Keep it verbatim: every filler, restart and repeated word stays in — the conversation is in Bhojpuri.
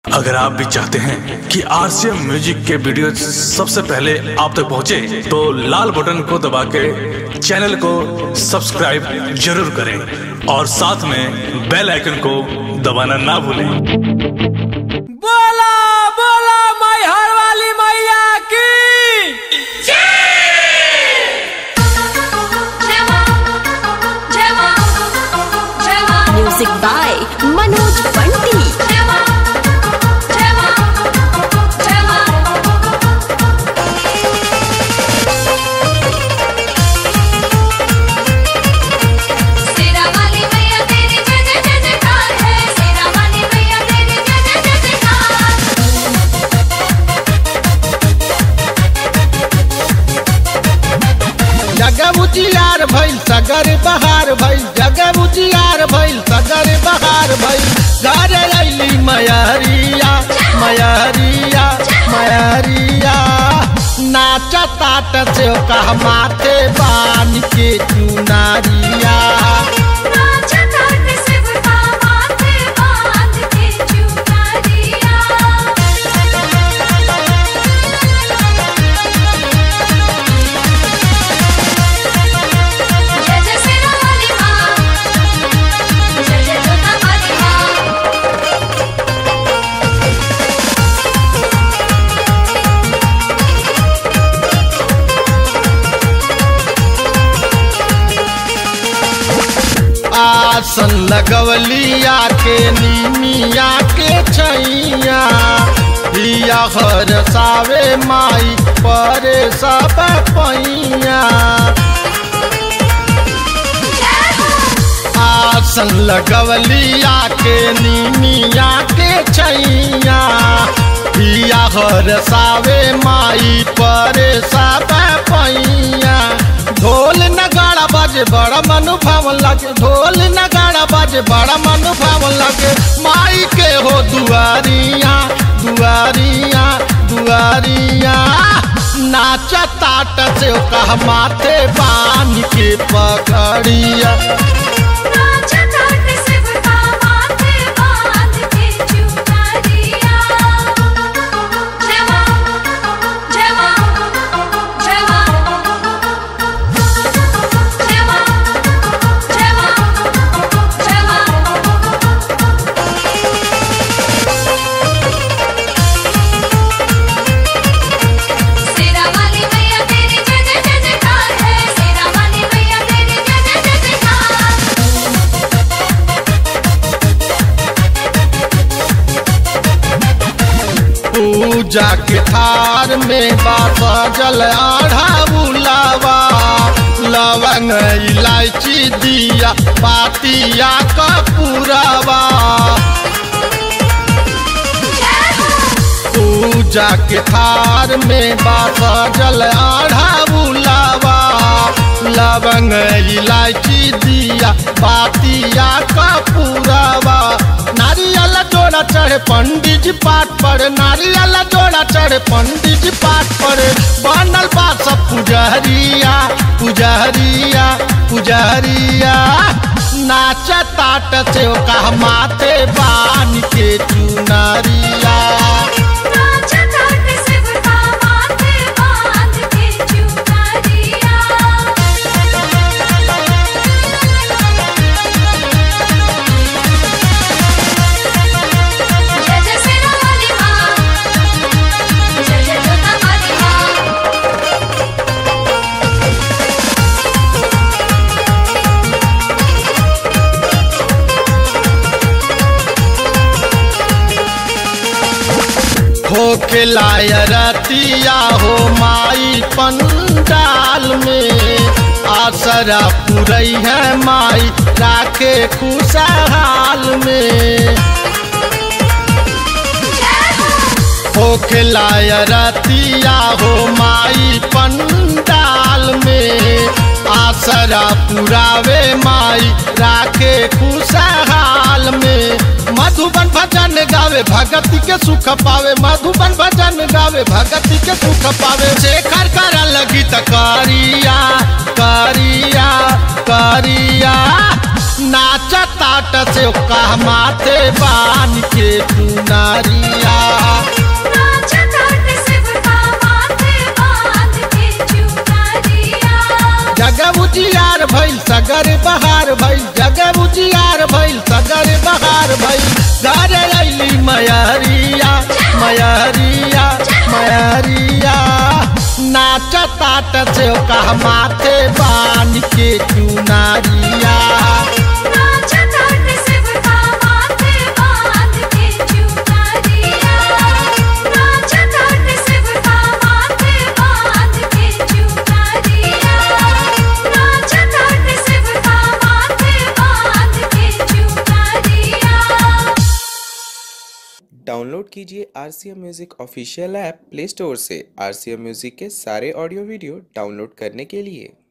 अगर आप भी चाहते हैं कि आरसीएम म्यूजिक के वीडियो सबसे पहले आप तक पहुंचे, तो लाल बटन को दबा के चैनल को सब्सक्राइब जरूर करें और साथ में बेल आइकन को दबाना ना भूलें। बोला बोला मैहर वाली मैया की म्यूजिक बाय मनोज पंटी। जगह उजियार भइल सगर बहार भइल, जगह उजियार भइल सगर बहार भइल। घर अइली मयरिया मयरिया मयरिया, नाचा तात से कह माथे बान के चुनारिया। आसन लगवलिया के नीमिया के छैया, हिया हर सावे माई परे सब पैया। आसन लगवलिया के नीमिया के छैया, हिया हर सावे माई परे सब पैया। ढोल नगाड़ा बाजे बड़ा मनोभाव लगे, ढोल नगाड़ा बाजे बड़ा मनोभाव लगे। माई के हो दुआरिया दुआरिया दुआरिया, नाचा तात से कह माथे बान के पकड़िया। पूजा के थार में बाबा जल आढ़ा बुलावा, लवंग इलायची दिया पातिया का पुरावा। पूजा के थार में बाबा जल आढ़ा बुलावा, लवंग इलायची दिया पातिया का पुरावा। नारियल जोड़ा चढ़े पंडित जी पाठ पढ़े, नारियल जोड़ा चढ़े पंडित जी पाठ पढ़े। बनल बा सब पुजहरिया पुजहरिया पुजहरिया, नाचा तात से कह माथे बान के चुनरिया। होके लायरतिया हो माई पंडाल में, आसरा पुरई है माई राखे खुशहाल में। होके लायरतिया हो माई पंडाल में, आसरा पुरावे माई राखे खुशहाल में। मधुबन भजन गावे भगती के सुख पावे, मधुबन भजन गावे भगती के सुख पावे। शेखर कर लगी त करिया करिया करिया, नाचा तात से कह माथे बान के चुनरिया। सगर बहार भइल जग उजियार भइल सगर बहार भइल घर अइली मयरिया मयरिया मयरिया नाच तात से कह माथे बान के चुनारिया डाउनलोड कीजिए R C M music official app play store से। आर सी एम म्यूजिक के सारे ऑडियो वीडियो डाउनलोड करने के लिए